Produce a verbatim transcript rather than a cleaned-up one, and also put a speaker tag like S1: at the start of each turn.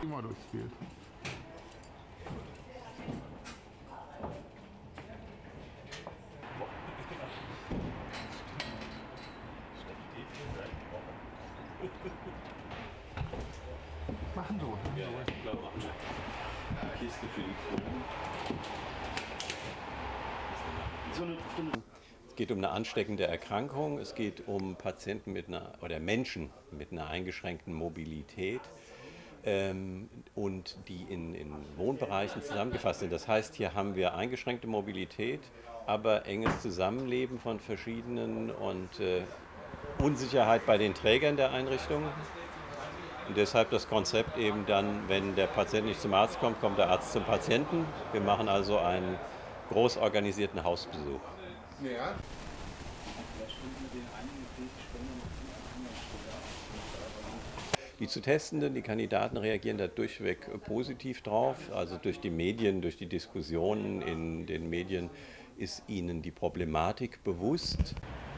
S1: Immer durchs Bild. Machen so.
S2: Ja, ja, klar, machen wir. Kiste für die Kronen. So eine, so eine Es geht um eine ansteckende Erkrankung, es geht um Patienten mit einer, oder Menschen mit einer eingeschränkten Mobilität ähm, und die in, in Wohnbereichen zusammengefasst sind. Das heißt, hier haben wir eingeschränkte Mobilität, aber enges Zusammenleben von verschiedenen und äh, Unsicherheit bei den Trägern der Einrichtung. Und deshalb das Konzept eben dann, wenn der Patient nicht zum Arzt kommt, kommt der Arzt zum Patienten. Wir machen also einen groß organisierten Hausbesuch.
S1: Ja.
S2: Die zu Testenden, die Kandidaten reagieren da durchweg positiv drauf. Also durch die Medien, durch die Diskussionen in den Medien ist ihnen die Problematik bewusst.